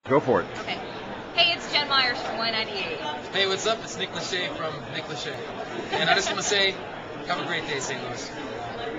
Go for it. Okay. Hey, it's Jen Myers from Y98. Hey, what's up? It's Lachey from Lachey. And I just want to say, have a great day, St. Louis.